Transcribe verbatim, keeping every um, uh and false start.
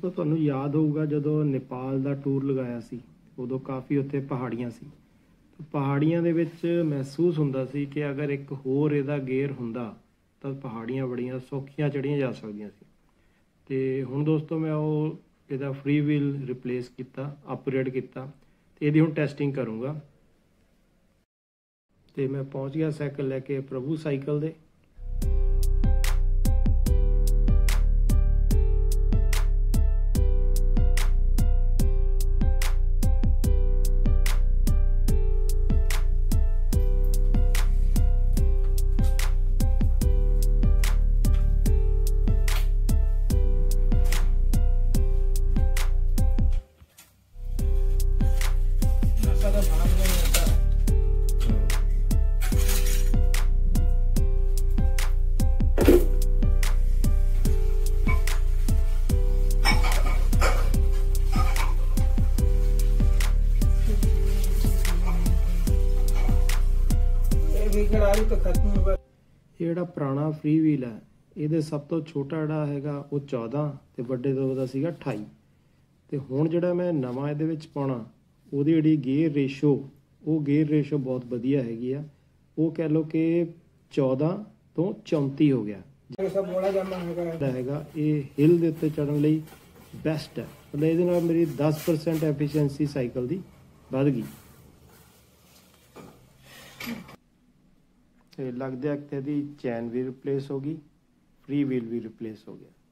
दोस्तों तुहानू याद होगा जदों नेपाल का टूर लगाया सी उदों काफ़ी उत्थे पहाड़ियाँ सी। तो पहाड़ियाँ दे विच महसूस हुंदा सी कि अगर एक होर इहदा गेयर हुंदा तो पहाड़ियाँ बड़ियां सौखियां चढ़ियां जा सकदियां सी। ते हुण दोस्तों मैं वो इहदा फ्री व्हील रिप्लेस किया, अपग्रेड किया, तो इहदी हुण टैसटिंग करूँगा। तो मैं पहुँच गया साइकिल लैके प्रभु साइकिल दे। ਜਿਹੜਾ ਪੁਰਾਣਾ ਫ੍ਰੀ ਵੀਲ ਹੈ ਇਹਦੇ ਸਭ ਤੋਂ ਛੋਟਾ ਜਿਹੜਾ ਹੈਗਾ ਉਹ ਚੌਦਾਂ ਤੇ ਵੱਡੇ ਤੋਂ ਉਹਦਾ ਸੀਗਾ ਅਠਾਈ। ਤੇ ਹੁਣ ਜਿਹੜਾ ਮੈਂ ਨਵਾਂ ਇਹਦੇ ਵਿੱਚ ਪਾਉਣਾ ਉਹਦੀ ਜਿਹੜੀ ਗੇਅਰ ਰੇਸ਼ੋ ਉਹ ਗੇਅਰ ਰੇਸ਼ੋ ਬਹੁਤ ਵਧੀਆ ਹੈਗੀ ਆ। ਉਹ ਕਹਿ ਲਓ ਕਿ ਚੌਦਾਂ ਤੋਂ ਚੌਂਤੀ ਹੋ ਗਿਆ ਹੈਗਾ। ਇਹ ਹਿਲ ਦੇ ਉੱਤੇ ਚੜ੍ਹਨ ਲਈ ਬੈਸਟ ਹੈ। ਮਤਲਬ ਇਹਦੇ ਨਾਲ ਮੇਰੀ ਦਸ ਪਰਸੈਂਟ ਐਫੀਸ਼ੀਐਂਸੀ ਸਾਈਕਲ ਦੀ ਵੱਧ ਗਈ। ਤੇ ਲੱਗਦਾ ਕਿ ਇਹਦੀ ਚੈਨ ਵੀ ਰਿਪਲੇਸ ਹੋ ਗਈ, फ्री व्हील भी रिप्लेस हो गया।